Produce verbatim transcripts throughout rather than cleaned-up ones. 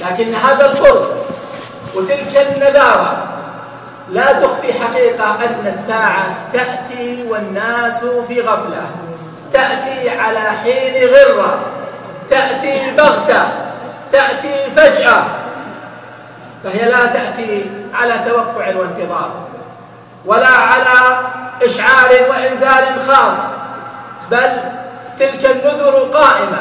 لكن هذا القرب وتلك النذارة لا تخفي حقيقة أن الساعة تأتي والناس في غفلة، تأتي على حين غرة، تأتي بغتة، تأتي فجأة، فهي لا تأتي على توقع وانتظار ولا على إشعار وإنذار خاص، بل تلك النذر قائمة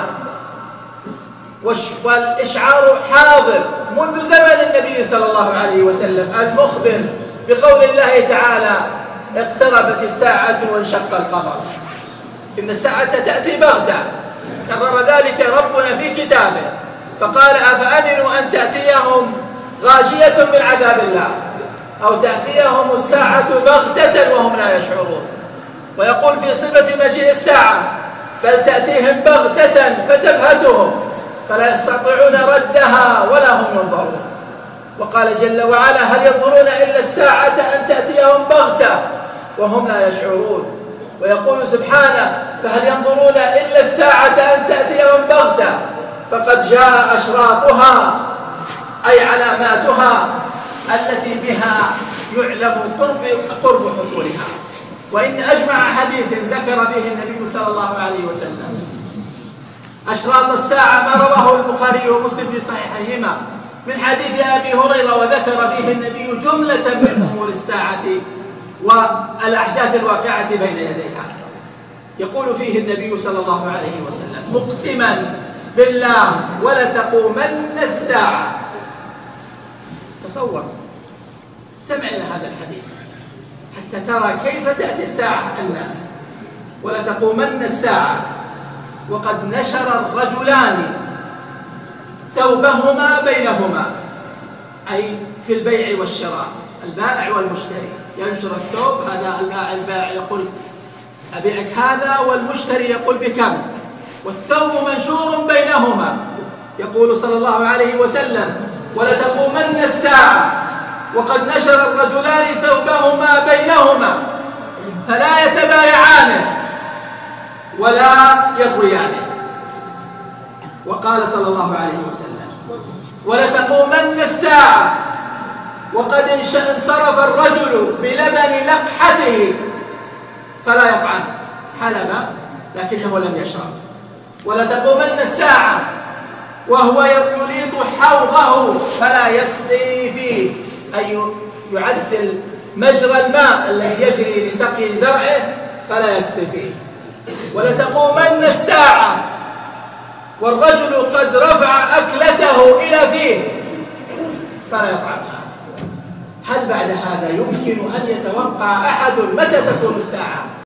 والإشعار حاضر منذ زمن النبي صلى الله عليه وسلم المخبر بقول الله تعالى: اقتربت الساعة وانشق القمر. إن الساعة تأتي بغتة، كرر ذلك ربنا في كتابه فقال: أفأمنوا أن تأتيهم غاشية من عذاب الله أو تأتيهم الساعة بغتة وهم لا يشعرون. ويقول في صفة مجيء الساعة: بل تأتيهم بغتة فتبهتهم فلا يستطيعون ردها ولا هم ينظرون. وقال جل وعلا: هل ينظرون إلا الساعة أن تأتيهم بغتة وهم لا يشعرون. ويقول سبحانه: فهل ينظرون إلا الساعة أن تأتيهم بغتة فقد جاء أشراطها، أي علاماتها التي بها يعلم قرب قرب حصولها. وإن أجمع حديث ذكر فيه النبي صلى الله عليه وسلم أشراط الساعة ما رواه البخاري ومسلم في صحيحيهما من حديث أبي هريرة، وذكر فيه النبي جملة من أمور الساعة والأحداث الواقعة بين يديها. يقول فيه النبي صلى الله عليه وسلم: مقسما بالله ولتقومن الساعة. تصور، استمع إلى هذا الحديث حتى ترى كيف تأتي الساعة الناس. ولتقومن الساعة وقد نشر الرجلان ثوبهما بينهما، أي في البيع والشراء، البائع والمشتري ينشر الثوب، هذا البائع البائع يقول أبيعك هذا، والمشتري يقول بكم، والثوب منشور بينهما. يقول صلى الله عليه وسلم: ولتقومن الساعة وقد نشر الرجلان ثوبهما بينهما فلا يتبايعانه ولا يطويانه. وقال صلى الله عليه وسلم: ولتقومن الساعة وقد انصرف الرجل بلبن لقحته فلا يطعم، حلب لكنه لم يشرب. ولتقومن الساعة وهو يليط حوضه فلا يسقي فيه، أي يعدل مجرى الماء الذي يجري لسقي زرعه فلا يسقي فيه. ولتقومن الساعة والرجل قد رفع أكلته إلى فيه فلا يطعمها. هل بعد هذا يمكن أن يتوقع أحد متى تكون الساعة؟